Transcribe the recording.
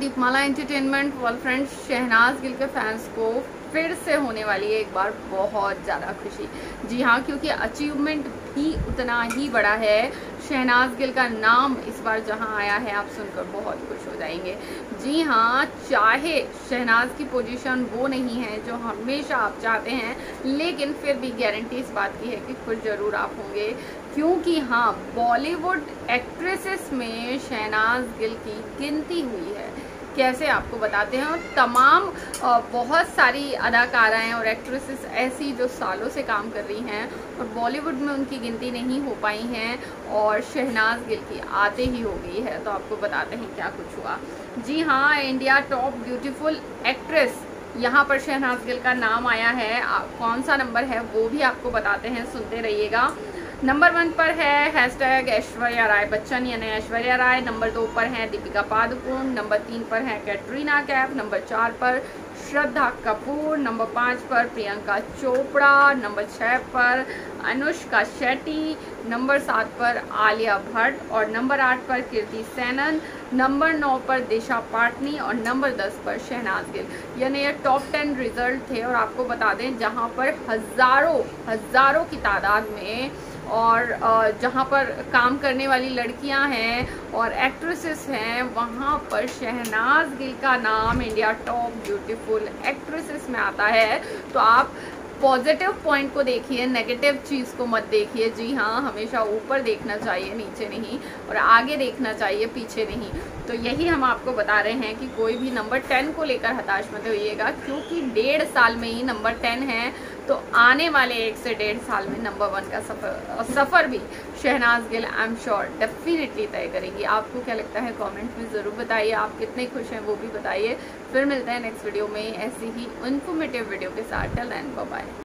दीपमाला entertainment well friends, Shehnaaz Gill के fans को फिर से होने वाली है एक बार बहुत ज़्यादा खुशी। जी हाँ, क्योंकि अचीवमेंट भी उतना ही बड़ा है। शहनाज गिल का नाम इस बार जहाँ आया है आप सुनकर बहुत खुश हो जाएंगे। जी हाँ, चाहे शहनाज की पोजीशन वो नहीं है जो हमेशा आप चाहते हैं, लेकिन फिर भी गारंटी इस बात की है कि खुश ज़रूर आप होंगे, क्योंकि हाँ, बॉलीवुड एक्ट्रेसेस में शहनाज गिल की गिनती हुई है। कैसे आपको बताते हैं। और तमाम बहुत सारी अदाकाराएँ और एक्ट्रेसेस ऐसी जो सालों से काम कर रही हैं और बॉलीवुड में उनकी गिनती नहीं हो पाई हैं, और शहनाज गिल की आते ही हो गई है। तो आपको बताते हैं क्या कुछ हुआ। जी हाँ, इंडिया टॉप ब्यूटीफुल एक्ट्रेस, यहाँ पर शहनाज गिल का नाम आया है। कौन सा नंबर है वो भी आपको बताते हैं, सुनते रहिएगा। नंबर 1 पर है हैशटैग ऐश्वर्या राय बच्चन यानी ऐश्वर्या राय। नंबर 2 पर है दीपिका पादुकोण। नंबर 3 पर है कैटरीना कैफ। नंबर 4 पर श्रद्धा कपूर। नंबर 5 पर प्रियंका चोपड़ा। नंबर 6 पर अनुष्का शेट्टी। नंबर 7 पर आलिया भट्ट और नंबर 8 पर कीर्ति सेनन। नंबर 9 पर दिशा पाटनी और नंबर 10 पर शहनाज गिल। यानी ये टॉप 10 रिजल्ट थे। और आपको बता दें, जहां पर हजारों की तादाद में और जहाँ पर काम करने वाली लड़कियां हैं और एक्ट्रेसेस हैं, वहाँ पर शहनाज गिल का नाम इंडिया टॉप ब्यूटीफुल एक्ट्रेसेस में आता है। तो आप पॉजिटिव पॉइंट को देखिए, नेगेटिव चीज़ को मत देखिए। जी हाँ, हमेशा ऊपर देखना चाहिए, नीचे नहीं, और आगे देखना चाहिए, पीछे नहीं। तो यही हम आपको बता रहे हैं कि कोई भी नंबर 10 को लेकर हताश मत होइएगा, क्योंकि 1.5 साल में ही नंबर 10 है। तो आने वाले 1 से 1.5 साल में नंबर 1 का सफ़र भी Shehnaaz Gill I am sure definitely तय करेंगी। आपको क्या लगता है कमेंट में ज़रूर बताइए। आप कितने खुश हैं वो भी बताइए। फिर मिलते हैं नेक्स्ट वीडियो में ऐसी ही इन्फॉर्मेटिव वीडियो के साथ। Till then bye bye.